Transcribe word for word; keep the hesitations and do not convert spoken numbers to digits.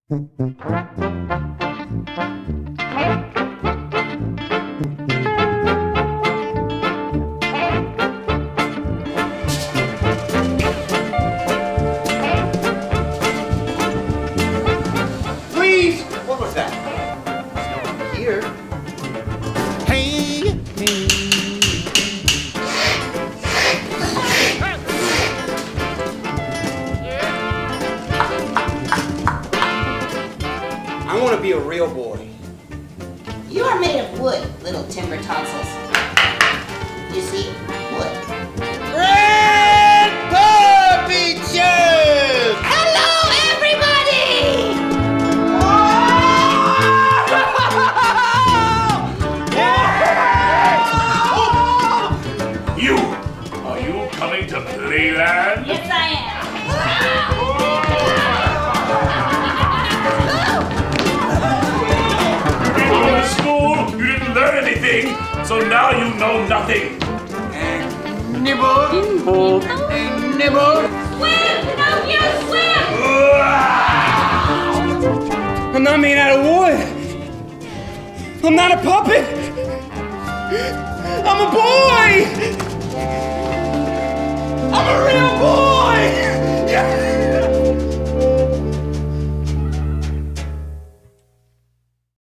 Please! What was that? There's no one here. Hey, hey. I want to be a real boy. You are made of wood, little timber tonsils. You see? Wood. Red Puppy Show! Hello, everybody! You! Are you coming to Playland? Yes, I am. You go to school, you didn't learn anything, so now you know nothing. And nibble, and nibble. Swim! Pinocchio, swim! I'm not made out of wood. I'm not a puppet. I'm a boy!